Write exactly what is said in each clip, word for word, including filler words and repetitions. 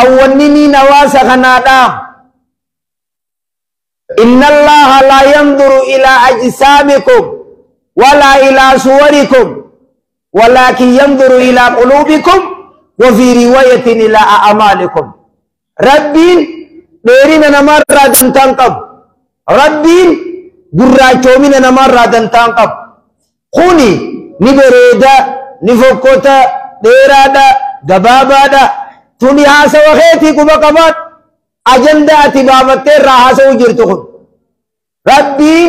awwannini nawasa kanadam inna allaha la yanzuru ila ajsamikum wala ila suwarikum walakin yanzuru ila qulubikum wa fi riwayatin ila a'malikum. Rabbiin dheerina namarraa dantaan qabu, Rabbiin gurraachoomina namarraa dantaan qabu. Kuni ni bareeda, ni fokkota, dheeraadha, gabaabaadha. Tuni haasawa keetii quba qabaat ajanda ati baafattee irraa haasa'uu jirtu kun. Rabbiin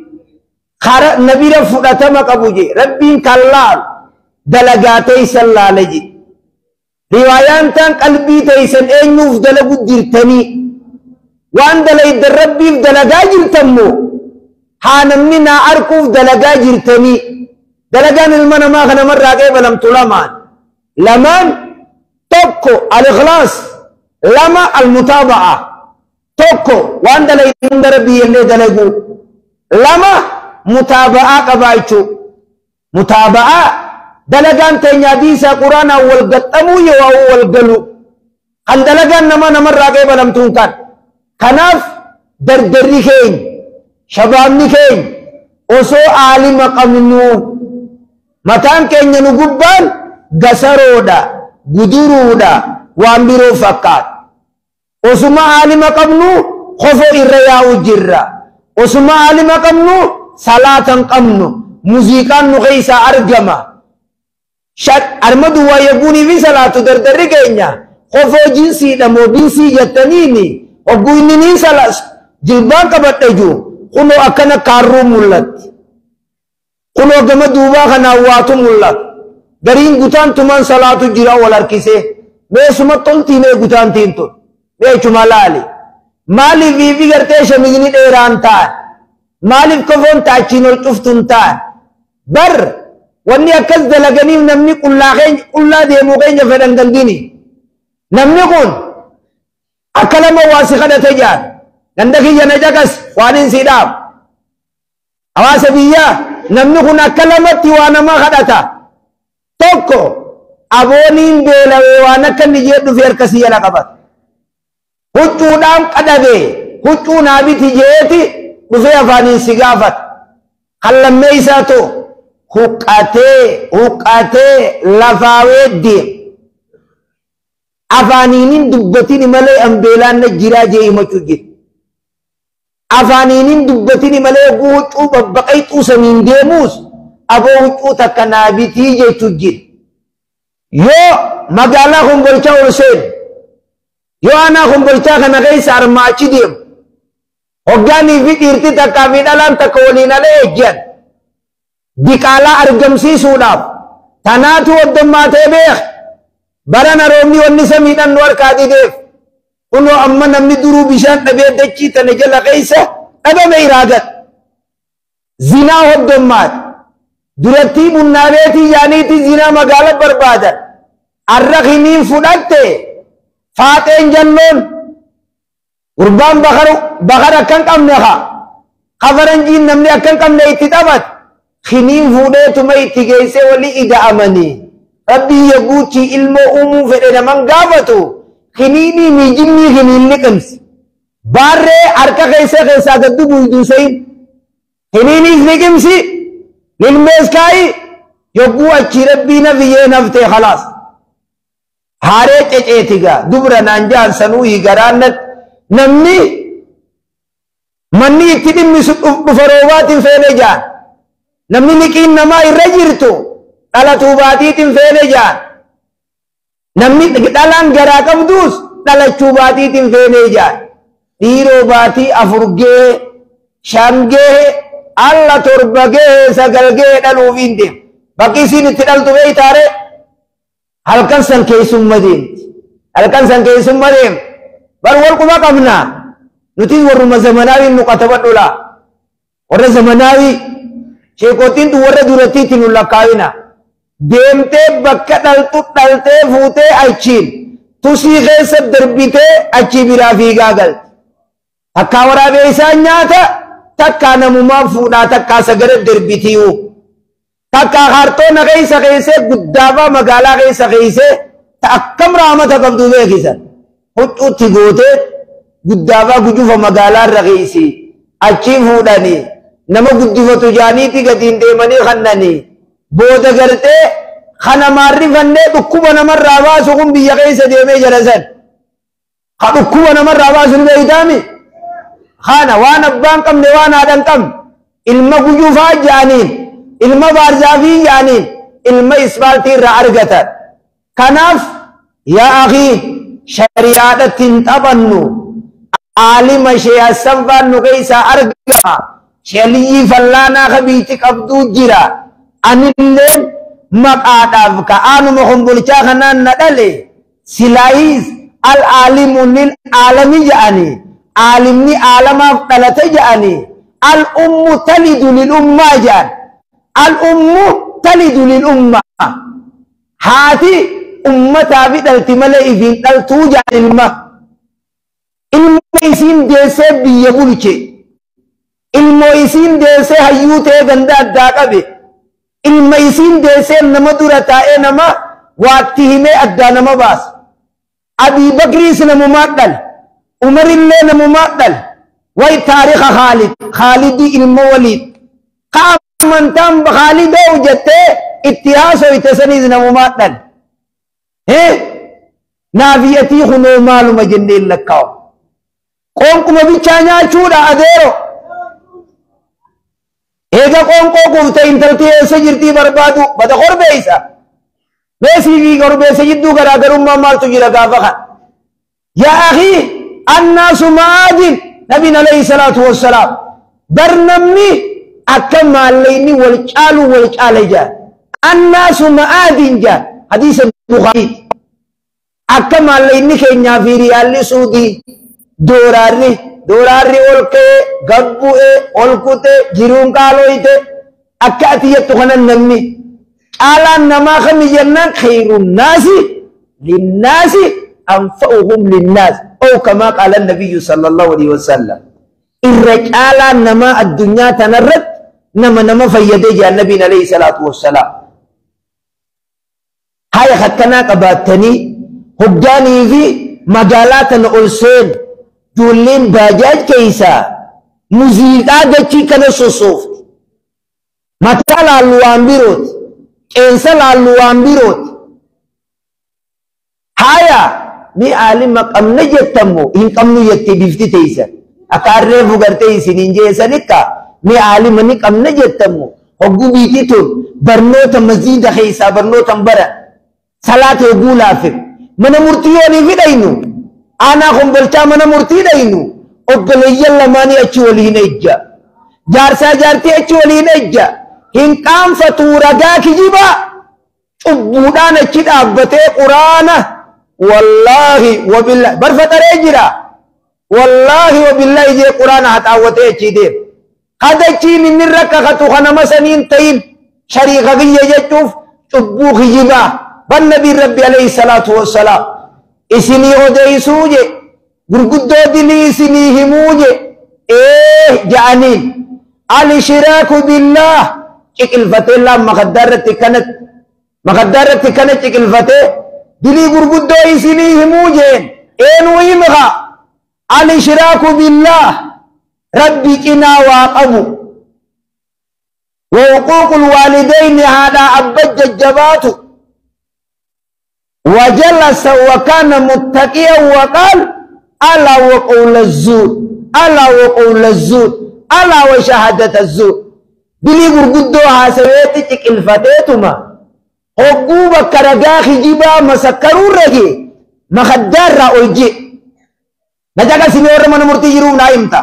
kara nabira fudhatama qabu je. Rabbiin kan laalu dalagaa teeysan laala je. Riwaayaan tan qalbii teeysan eenyuuf dalagu jirtanii waan dalaydan Rabbiif dalagaa jirtammoo haa namni naa arkuuf dalagaa jirtanii. Dalagaan ilma namaa kana marraa qeebalamtu lamaan lamaan tokko al-ikhlaas lama al-mutaaba'a. Tokko waan dalaydan Rabbii illee dalagu lama mutaaba'a qabaachuu. Mutaaba'a dalagaan teenya diisa quraana wal gaxamuu yoo wal galu kan dalagaan nama namarraa qeebalamtuun kan. Kanaaf dardarri keenya shabaabni keenya osoo aalima qabnu mataan keenya nu gubbaan gasaroodha, guduruudha, waan biroo fakkaata. Osuma aalima qabnu kofo irra yaa'u jirra. Osuma aalima qabnu salaatan qabnu muuziqaan nu keessaa argama. Shat armadu waa yaguunii fi salaatu dardarri keenya kofoo jinsiidha moo binsii jettaniini hogguu inni niin salaas jilbaan qabadhe jiru kunoo akkana kaarruu mul'atti. Kunoo gama duubaa kanaan waatu mul'ata. Gariin gutaan tuman salaatu jira wal harkisee meesuma toltii mee gutaan tiintu meechuma laali. Maaliif ifi gartee shamizni dheeraan ta'an maaliif kofoon taachiin ol cuftuun ta'an bar wanni akkas dalaganiif namni qullaa deemuu keenya fedhan gandini. Namni kun akka lama waa si kadhate jaan ganda kiyya na jaqas waan hin siidhaaf. Hawaasa biyyaa namni kun akka lamatti waa nama kadhata. Tokko abooniin beelawee waan akka inni jee dhufee harkasii jala qabata. Huccuudhaan qadhabee huccuu naabiti jeeti dhufee afaaniin si gaafata. Kan lammee isaa ta'u huqqatee huqqatee lafaawee deema. Afaaniinin dubbatini malee ambeelaan na jiraa jee himachuu jira. Afaaniinin dubbatini malee huccuu babbaqayxuu samiin deemuus aboo huccuu takka naabitii jechuu jira. Yoo magaalaa Kombolchaa ol seenu yoo aanaa Kombolchaa kana keessa armaachi deemu hoggaanii fi dhiirti takkaa fi dhalaan takka waliin alee ejjan diqaalaa argamsiisuudhaaf tanaatu waddammaatee beek barana roobni wanni samiidhaan nu harkaa dideef kunoo amma namni duruu bishaan dhabee dachii tana jala keessa dhabame iraagat zinaa waddammaate durattii bunnaabeetii yaaniitii zinaa magaala barbaadan arra kiniin fudhatte faaxeen jalloon gurbaan bakar akkan qabne haa kafaranjiin namni akkan qabne itti taphat kiniin fuudheetuma itti geessee walii ida'amanii rabbii yaguuchi ilmoo uumuu fedhe naman gaafatu kiniinii miijimnii kiniin liqimsi baarree harka keessa keessaa gaddu buyduusayin kiniiniif liqimsi lilmees kaayi yogguu achi rabbii nafiyyee naftee khalaas haaree ceceetiga dubra naan jaan sanuu higaraannat namni manni itti dhimmisu dhufa roobaatiin feene jaan namni liqiin namaa irra jirtu dhala tuubaatiitiin feene jaan namni dhalaan garaa qabduus dhalachuu baatiitiin feene jaan dhiiroo baatii afurgee shangee alla torbagee sagalgee dhaluuf hin deemu bakki isiin itti dhaltu beeytaare halkan san keessumma deemti halkan san keessumma deemti bar wal quba qabna nuti warruma zamanaawiin nu qatabadhula warra zamanaawii sheekootiin tu warra durattiitti nu lakkaawina deemtee bakka dhaltu dhaltee fuutee achiin tusii keessa darbitee achii biraa fiigaa galti takkaa waraabee isaan nyaata takkaa namumaan fuudhaa takkaa sagara darbitiiwu takkaa hartoona keessa keessee guddaafaa magaalaa keessa keessee ta akkam raamata qabdu beekisan huccuutti gootee guddaafaa gujufa magaalaa raqiisi achii fuudhanii nama guddifatu jaaniiti gatiin deemanii kannanii booda gartee kana maarrifannee dhukkuba namarraa baasu kun biyya keessa deemee jala san ka dhukkuba namarraa baasu ni beeytaami kana waan abbaan qabne waan haadhan qabne ilma gujufaa jaaniin ilma baarzaafii jaaniin ilma isbaaltii irraa argatan kanaaf yaa akhii shari'aadhatti hin taphannu aalima shee Hassan faan nu keessaa argama sheeliyyi fallaanaa kabiiti qabduu jira anilleen maqaadhaaf ka'aanuma hombolchaa kanaan na dhale silaayis al-aalimu lil aalami ja'ani aalimni aalamaaf dhalate ja'ani al-ummu talidu lil ummaa ja'an al-ummu talidu lil ummaa haati ummataa fi dhalti malee ifiin dhaltuu ja'an ilma ilma isiin deessee biyya bulche ilmo isiin deessee hayyuu ta'ee ganda addaa qabe ilma isiin deessee nama dura taa'ee nama waatti himee addaa nama baasa Abii Bakriis namumaa dhal Umarillee namumaa dhal way taariika Khaalid Khaalidii ilma Waliid ka amantaan Khaalidoo jettee itti haasoyte saniis namumaa dhal hee naafiyatii kunoo maaluma jenneen lakkaawu qoonquma bichaa nyaachuudha adeero eega qoonqoo guuftee intalti eessa jirtii barbaadu bada korbeeysa meesii fi korbeessa jidduu garaagarummaa maaltu jira gaafa kan yaa akhii annaasu ma'aadin nabiin alayhi salaatu wassalaam bar namni akka maallayni wal caalu wal caala jaan annaasu ma'aadin jaan hadiisa Bukhari akka maallayni keenyaa fi riyaalli suudii dooraarri dooraarri ol ka'ee gabbu'ee ol kutee jiruun qaaloyte akka ati jettu kanan namni caalaan namaa kami jennaan khayrun naasi linnaasi anfa'uhum linnaas oo kamaa qaala nabiyyu sallallahu alaihi wasallam irra caalaan namaa addunyaa tanarratti nama nama fayyadee jaa nabiin alayhi salaatu wassalaam haya hakkanaa qabaattanii hoggaanii fi magaalaa tana ol seen ijoolleen baajaaj keeysaa muuziqaa dachii kana sosoofti mataa laallu waan birooti qeensa laallu waan birooti haya mi aalima qabna jettammoo hin qabnu jettee bifti teeysan akka harree fugartee isiniin jeessanikka mi aalima ni qabna jettammoo hogguu biitii tun barnoota masjiida keeysaa barnootan baran salaata hogguu laafif mana murtii yoonii fidhaynu aanaa kombolchaa mana murtii dhaynu obboleeyyan lamaanii achi waliin ejja jaarsaa jaartii achi waliin ejja hin qaanfatuu ragaa kijibaa cubbuudhaan achi dhaabbatee quraana wallaahi wabillahi barfataree jira wallaahi wabillahi jee quraana haxaawwatee achi deem hadachiin inni rakka katu kanama saniin tayin shariika kiyya jechuuf cubbuu kijibaa ban nabiin rabbi alayhi salaatu wassalaam isinii odeysuu je gurguddoo dilii isinii himuu je eh ja'aniin al-ishraaku billah ciqilfatee laan makaddaarratti kanat makaddaarratti kana ciqilfatee dilii gurguddoo isinii himuu jeen eenuu himqa al-ishraaku billah rabbi cinaa waa qabu wa huquuqul waalidayni haadhaa abba jajjabaatu وجلس وكان متقيا وقال ألا وقول الزور ألا وقول الزور ألا وشهادة الزور بلي غرغدوها سويتك الفتيتما حقوبة كرغاخي جبا مسكروا رجي مخدر رأولجي نجاك سنور من مرتي جروب نايمتا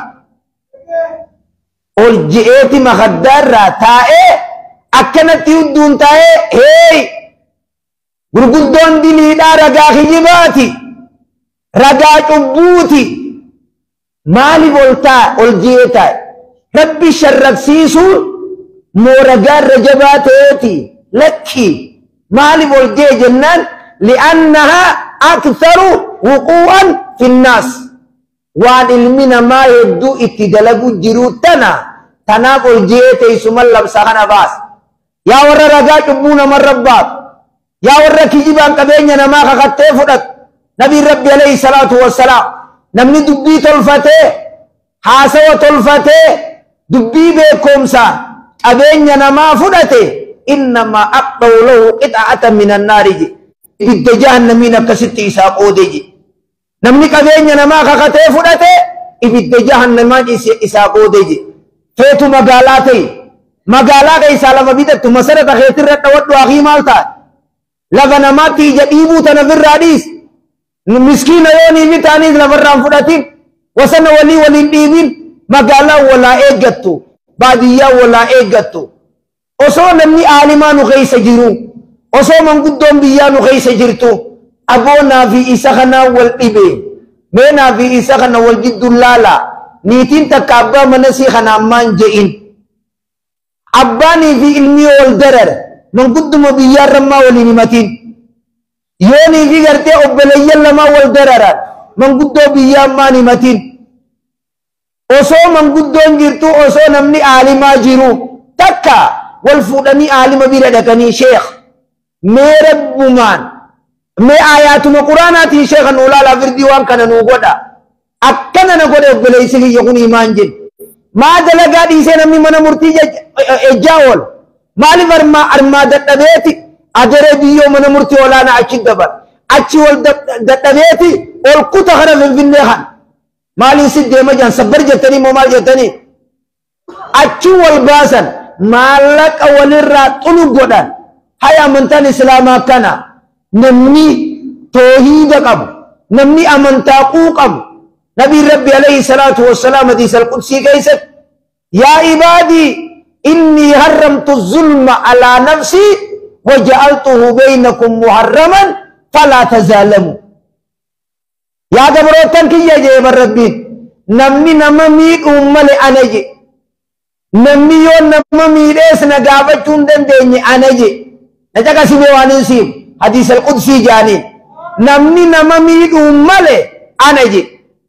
أولجيتي مخدر رأتائي أكنت يدون تائي هي gurguddoon diliidhaa ragaa kijibaati ragaa cubbuuti maaliif ol taa ol ji'ee taa'e rabbi sharrabsiisuun moo ragaa irra jabaa ta'eeti lakki maaliif ol ji'e jennaan li'annahaa aktharu wuquu'an finnaas waan ilmi namaa hedduu itti dalagu jiruu tana tanaaf ol ji'ee teessuman labsa kana baas yaa warra ragaa cubbuu namarra baatu yaa warra kijibaan qabeenya namaa kakattee fudhatu نبي ربي عليه الصلاة والسلام نمني دبي تلفته حاسوة تلفته دبي بكمسا أبين نما فدته إنما أقضوا له قطعة من النار إبد جهنمين كست إساق أوديجي نمني كبين نما خخته فدته إبد جهنمان إساق أوديجي فيتو مقالاتي مقالات إسا لما بدت مسرة خيتر رتوات واغي مالتا لغنا ماتي جديبو تنفر راديس مسكين يوني بتانيز لفرام فدتين وسن ولي ولي ديبين مقالا ولا إيجتو بادية ولا إيجتو osoo namni aalimaa nu keessa jiru osoo manguddoo biyyaa nu keessa jirtu aboonaa fi isa kana wal dhibe meenaa fi isa kana wal jiddu laala niitiin takka abbaa mana sii kana ammaan je'in abbaanii fi ilmii wal darar mangudduma biyyaa rammaa waliin himatiin yoonii fi gartee obboleeyyan lamaa wal dararan manguddoo biyyaa ammaan himatiin osoo manguddoon jirtu osoo namni aalimaa jiru takka والفودني عالم بيردكني شيخ ميرب بمان مي آيات القرآن شيخ نولا لا في ديوان كان نوغودا أكنا نقول بليسه يكون إيمان جن ما دلقا ديسنا من من مرتي إجاول مالي فرما أرما دتبيتي أجر ديو من مرتي ولا نعشق دبر أشول دتبيتي والقطة خرف في النهان مالي سيد مجان صبر جتني ممال جتني أشول باسن مالك أولرا تلقودان هيا منتان إسلاما كان نمني توحيد قبو نمني أمنتاقو قبو نبي ربي عليه الصلاة والسلام حديث القدسي كيست يا عبادي إني حرمت الظلم على نفسي وجعلته بينكم محرما فلا تظالموا يا قبروتان كي يجيب الربي نمني نمميك أمالي أنجي namni yoo nama miidhees na gaafachuu hin dandeenye ana je na caqasime waan hin siif hadiis alqudsii jaaniin namni nama miidhuu malee ana je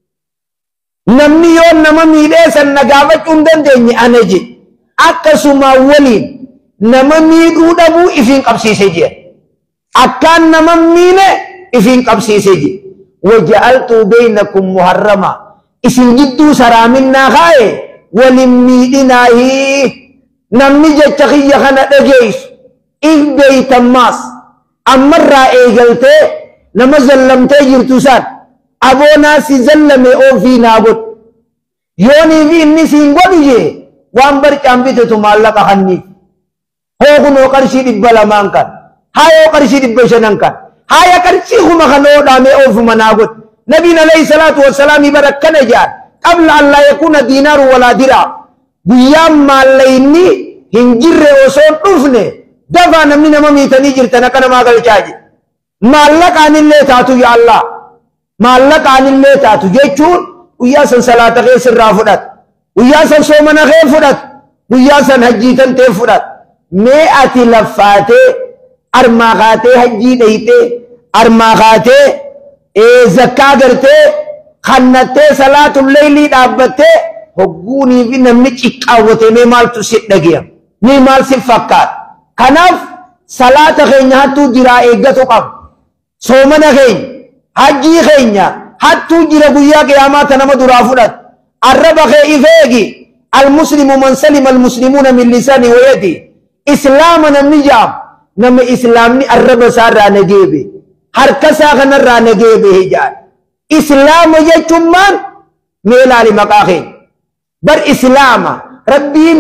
namni yoo nama miidheesan na gaafachuu hin dandeenye ana je akkasuma waliin nama miidhuu dhabuu ifiin qabsiise je akkaan nama miine ifiin qabsiise je waja'altu baynakum muharrama isin jidduu saraaminaa kaaye ولميدناهي نمني جتخي خنا دغيس إذ بيت الناس أمر إيجلته لما زلمته جرتوسان أبو ناس زلم أو في نابوت يوني في النسين قديه وامبر كامبيته تمالك خني هو كنو كرشي دبلا مانكا هاي كرشي دبشنانكا هاي كرشي هم خنو دامي أو في منابوت نبينا عليه الصلاة والسلام يبارك كنجان قبل أن لا يكون دينار ولا درع بيام ماليني هنجر وصول رفنه دفع نمنا مميتني جرتنا كان ما قال جاجي مالك عن الله تاتو يا الله مالك عن الله تاتو جيشون وياسن صلاة غير سر فرات وياسن صومنا غير فرات وياسن حجيتن تي فرات مئة لفاته أرماغاته حجي ديته أرماغاته إيه زكاة قرته خنته صلاة الليل دابته هجوني في نمني إقاوته مال تسيد دقيا مال سفكات كناف صلاة خينها تو جرا إيجاتو قب صومنا خين حجي خينها حتى جرا قويا قيامات نما درافلت الرب خيفيجي المسلم من سلم المسلمون من لسانه ويده إسلام نمجام نم إسلامني الرب سار نجيبه هركسا خنر نجيبه هجان إسلام يجتمان ميلال مقاخين بر إسلام ربين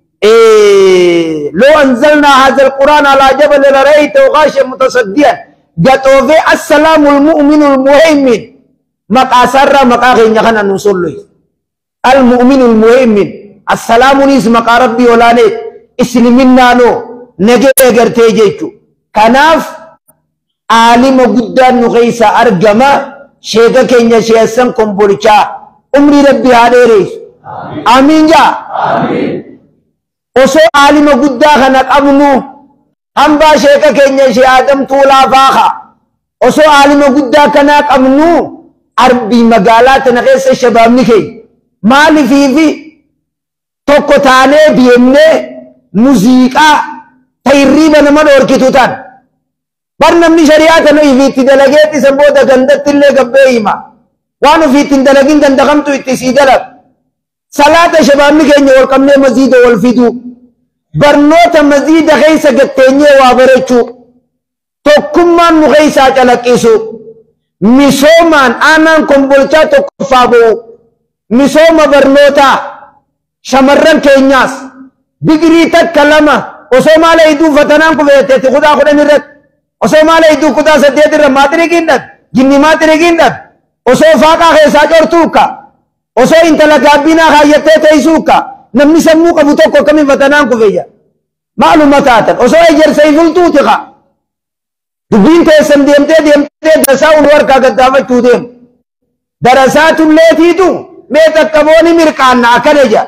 إيه لو أنزلنا هذا القرآن على جبل لرأيته غاشا متصديا قطوا في السلام المؤمن المهيمن مقاسر مقاخين يخنا نوصل له المؤمن المهيمن السلام نيس مقا ربي ولا نيت اسلمنا نو نجي اغرتي جيچو كناف عالم قدان نغيسا أرقما شيخا كينيا شيخسن كمبوليشا عمري ربي هذا ريس آمين جا آمين وسو عالم قدان خنق أمنو هم با شيخا كينيا شيخ آدم طولا فاخا وسو عالم قدان خنق أمنو عربي مقالات نغيسا شباب نكي مالي في في توكو تاني بيمني موسيقى تيريبا نمان وركتوتان barnamni shari'ata nu ifiitti dalageeti san booda gandatti illee gabbee hima waan ufiitti hin dalagin ganda kamtu itti sii dalag salaata shabaabni keenya wal qabnee maziida wal fiduu barnoota maziida keessa gatteenyee waa barachuu tokkummaan nu keessaa calaqqisu misoomaan aanaan kombolchaa tokkoffaa bu'u misooma barnootaa shamarran keenyaas digirii takka lama osoo maala iduu fatanaan kufeeteetti kutaa kudhan irratti osoo maala iduu kutaa saddeet irra maatirikiin dhab jinni maatirikiin dhab osoo faaqaa keessaa cortuuka osoo intala gaabbinaa kaayyattee teessuuka namni sammuu qabu tokko akkamiin fatanaan kufeeyya maaluma taatan osoo ejersee fultuuti qa dubbiin teessan deemtee deemtee darasaa ul warkaa gaddaafachuu deemu darasaa tulleetiitu mee takkabooni mirqaanna akkana ija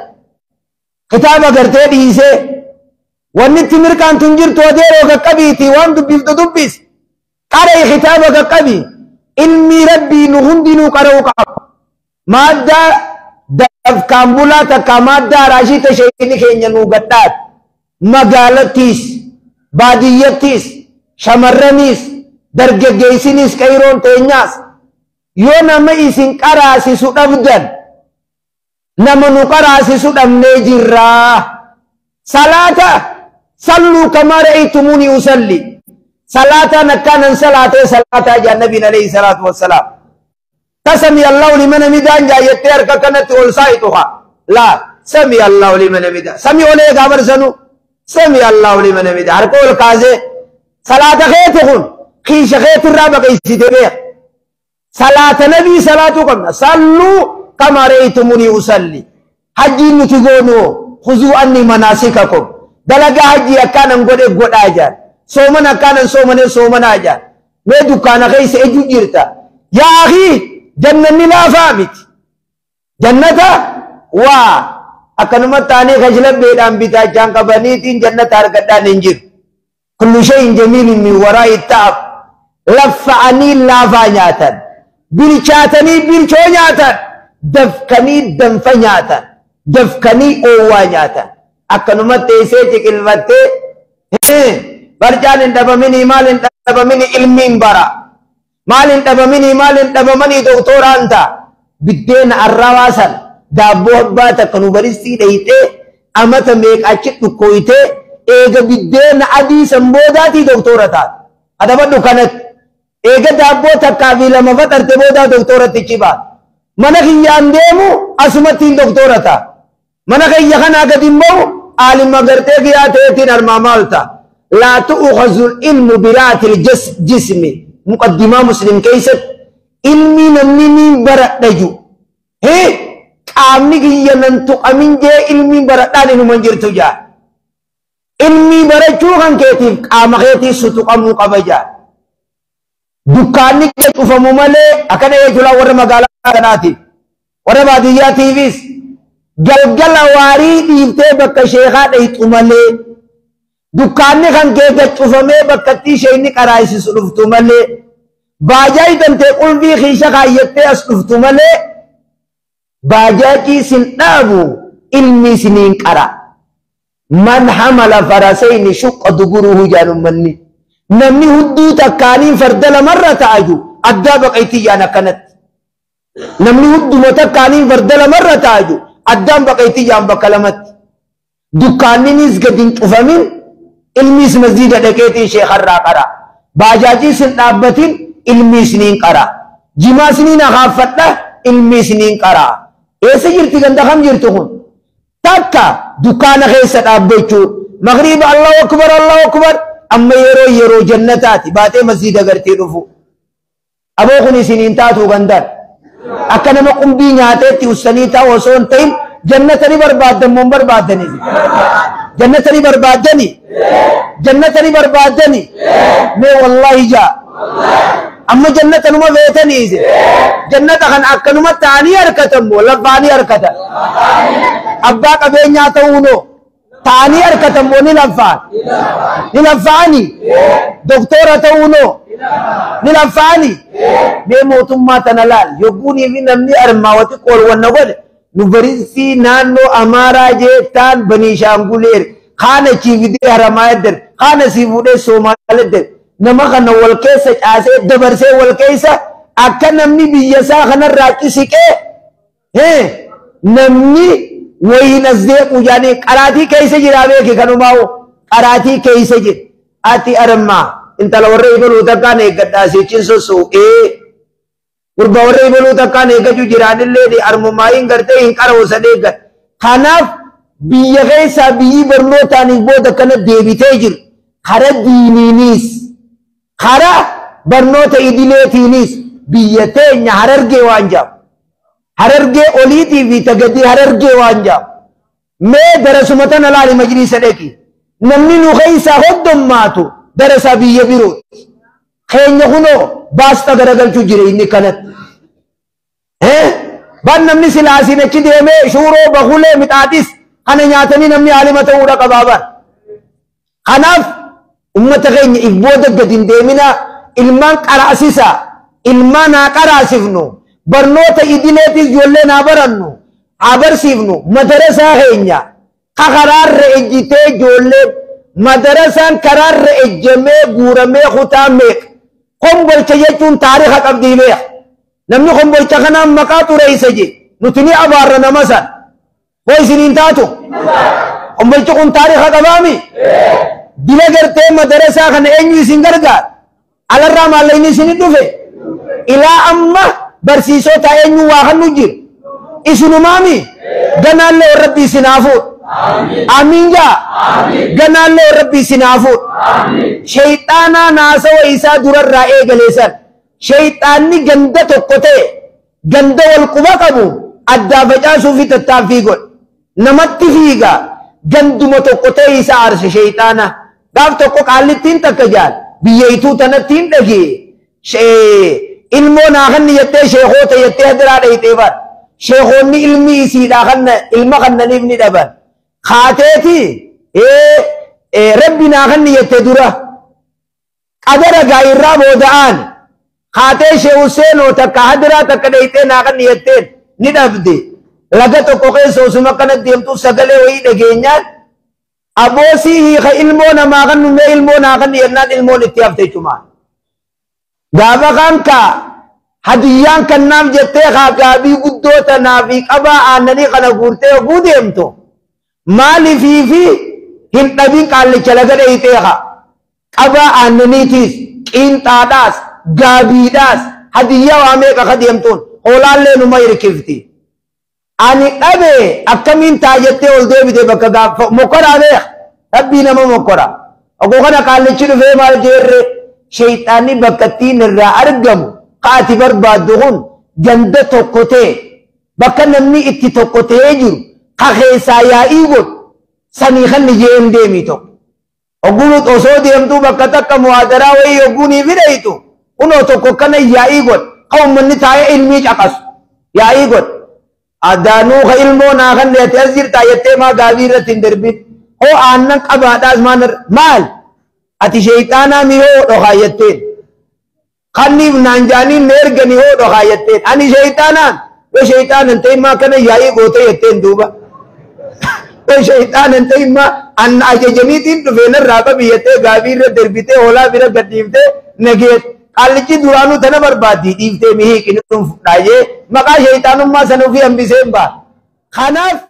kitaaba gartee dhiisee wannitti mirqaan tun jirtu adeeroo qaqqabiiti waan dubbiftu dubbis qaree kitaaba qaqqabii ilmi rabbii nu hundinuu qara'uu qaba maaddaa dafkaan bulaa takka maaddaa raashii tasheeyini keenya nuu gadhaat magaalattiis baadiyyattiis shamarraniis dargaggeessinis qayroon teenyaas yoo nama isin qaraasisu dhabdan nama nu qaraasisu dhabnee jirraa salaata salluu kamaa ra'aytumuni usalli salaataan akkaanan salaatee salaataa jaa nabiin alayhi salaatu wassalaam tasami allahu liman hamidaan jaayettee harka kanatti ol saayituha laa sami allahu liman hamida sami olee gaabarsanu sami allahu liman hamida harka ol kaasee salaata keeti kun kiisha keetirraa baqeessite beek salaata nabii salaatuu qabna salluu kamaa ra'aytumuni usalli hajjiin nuti goonoo khuzuu anni manaasikakum dalagaa hajjii akkaanan godhe godhaa jaan sooman akkaanan soomanee soomanaa jaan mee dukkaana keessa ejju jirta yaa akii jannanni laafaa miti jannata waa akkanuma taanee kajlabbeedhaan bitaachaan qabaniitiin jannata argadhaan hin jiru kullu shay'in jamiilin min waraa'i ta'ab laffa'anii laafaa nyaatan bilchaatanii bilchoo nyaatan dafkanii danfa nyaatan dafkanii oowwaa nyaatan akkanuma teessee ciqilfattee barjaan hin dhabaminii maal hin dhabaminii ilmiin bara maal hin dhabaminii maal hin dhabamanii doktoraan ta'a biddeena arrawaa san daabboo abbaa takka nu baristii dhayitee amata meeqaachi dhukkooyitee eega biddeena adii san boodaatii doktora taate adabadhu kanatti eega daabboo takkaa fi lama faxarte boodaa doktoratti cibaa mana kiyyaan deemu asumattiin doktora ta'a mana kiyya kanaa gadi immoo aalima gartee giyaa ta'eetiin armaa maal ta'a laa tu'ukhadhu ilmu biraatil jismi muqaddimaa muslim keessatti ilmi namni ni baradhaju hee qaamni kiyya nan tuqamin jee ilmi baradhaan inuman jirtu jaa ilmi barachuu kan keetiif qaama keetii sutuqamuu qaba jaa dukkaanni kee cufamu malee akkana jechuudha warra magaalaa kanaatiif warra baadiyyaatiifis galgala waarii dhiiftee bakka sheekaa dhayxu malee dukkaanni kan kee gad cufamee bakkattii sheeyni qaraayisisu dhuftu malee baajaaji dantee qulfii kiisha kaayyattee as dhuftu malee baajaajii sin dhaabu ilmi siniin qara man hamala farasayni shuqqa duguruhu jaanummanni namni hudduu takkaaniin farda lamarra ta'aju addaa baqaytiyyaan akkanatti namni hudduma takkaaniin farda lamarra ta'aju addaan baqaytiyyaan bakka lamatti dukkaanninis gad hin cufamin ilmiis masjiida dhaqeetiin sheekarraa qara baajaajii sin dhaabbatin ilmi siniin qara jimaa siniin akaaffadha ilmi siniin qara eessa jirti ganda kam jirtu kun takka dukkaana keessa dhaabbachuu magriiba allahu akbar allahu akbar amma yeroo yeroo jannataati baatee masjiida gartee dhufu aboo kun isiniin taatu gandaan akka nama qumbii nyaateetti ussanii taa'u osoo hin ta'in jannata ni barbaaddan moo hin barbaaddanif jannata ni barbaaddani jannata ni barbaaddani mee wallahi jaa amma jannata numa beetaniise jannata kan akkanuma ta'anii harkatan moo laffaanii harkatan abbaa qabeenyaa ta'uunoo ta'anii harkatan moo ni laffaan ni laffaanii doktora ta'uunoo ni laffaanii mee mootummaa tana laal yogguunii fi namni armaawati qoolwanna godhe nu barisii naannoo amaaraa jeettaan baniishaanguleer kaana chiifidee haramaa edder kaana sii fuudhee soomaalee edder nama kana wal keessa caasee dabarsee wal keessa akka namni biyya isaa kanarraa qisiqee hee namni wayin as deequ jaanii qaraatii keessa jira beeki kanumaa'u qaraatii keessa jira ati armaa intala warra ibaluu takkaan eeggadhaa siichin sossuuqee gurba warra ibaluu takkaan eeggachuu jiraanillee armumaayin gartee hin qara'uusa eeggat kanaaf biyya keessaa biyyi barnootaaniif booda kana deebitee jiru kara diiniinis kara barnoota idileetiinis biyya teenya Harargee waan jaamu Harargee oliitii fi tagadii Harargee waan jaamu mee darasuma tana laali majlisa dhaqi namni nu keessaa hoddommaatu darasa biyya birooti keenya kunoo baasta garagalchuu jira inni kanatti eh ban namni silaasiin achi deemee shuuroo bakulee mixaaxis kana nyaatanii namni aalima ta'uudha qabaaban kanaaf ummata keenya if booda gad hin deemina ilmaan qaraasisa ilmaan haa qaraasifnu barnoota idileetis ijoollee haa barannu haa barsiifnu madarasaa keenya ka karaarra ejjitee ijoollee madarasaan karaarra ejjamee guuramee kutaa meeqa kombolcha jechuun taariika qabdii beeka namni kombolcha kanaan maqaa xureessa je nuti ni abaarra nama san hoo isiniin taatu kombolchi kun taariika qabaami dila gartee madarasaa kana eenyu isin gargaar alarraa maallayni isin dhufe ilaa amma barsiisota eenyu waa kan nu jiru isinumaami ganaallee rabbi isin haafuudha amiin jaa ganaallee rabbi isin haafuudha shayxaanaa naasawa isaa durarraa eegaleessan shayxaanni ganda tokko ta'e ganda wal quba qabu addaa facaasuu fi tattaaffii godhe namatti fiiga ganduma tokko ta'e isa aarse shayxaana gaaf tokko qaallittiin takka jaal biyyaytuu tanatti hin dhagee ilmoo naa kanni jettee sheekhoota jettee hadiraa dhayxee bar sheekhoonni ilmi isiidhaa kanna ilma kannaniif ni dhaban kaateeti rabbi naa kanni jettee dura qadara gaayirraa booda'aan kaatee shee Huseenoo takka hadiraa takka dhayxee naa kanni jetteen ni dhabde laga tokko keessa osuma kana deemtu sagalee wayii dhageenyaan aboosii hiika ilmoo namaa kan nummee ilmoo naa kan yennaan ilmoon itti hafte jechumaan gaafa kanka hadiyyaan kannaaf jettee haa gaabii guddoo tanaa fi qabaa aannanii kana guurtee oguu deemtu maalifii fi hin dhabin qaallicha laga dhayxee haa qabaa aannaniitiis qiinxaadhaas gaabiidhaas hadiyyaa waa meeqa ka deemtuun hoolaallee numa hirkifti ani dhabe akkamiin taa jettee ol deebite bakka gaafa mokoraa beek rabbii nama mokora oguu kana qaallichi dhufee maal jeerre shayxaanni bakkattiin irraa argamu kaati barbaaddu kun ganda tokko ta'e bakka namni itti tokko ta'ee jiru ka keessaa yaa'ii godhu sanii kanni jeem deemii tokko oguu osoo deemtuu bakka takka muhaadaraa wayii ogguunii fidaytu kunoo tokko kana yaa'ii godhu ka ummanni taa'ee ilmii caqasu yaa'ii godhu adaanuu ka ilmoo naa kan ati as jirtaa jettee maa gaabii irratti hin darbin hoo aannan qabaadhaas maal ati shayxaanaa mihoo dhokaa jetteen kanniif naan jaaniin na ergani hoo dhokaa jetteen ani shayxaanaan yoo shayxaanan ta'e maa kana yaa'ii goote jetteen duuba yoo shayxaanan ta'e maa anna ajajaniitiin dhufee narraa qabi jettee gaabii irra darbitee hoolaa bira gadhiiftee nageet qaallichi duraanuu tana barbaaddi dhiiftee mihii qinni dhuunfudhaayee maqaa shayxaanummaa sana ofii hambiseen baa kanaaf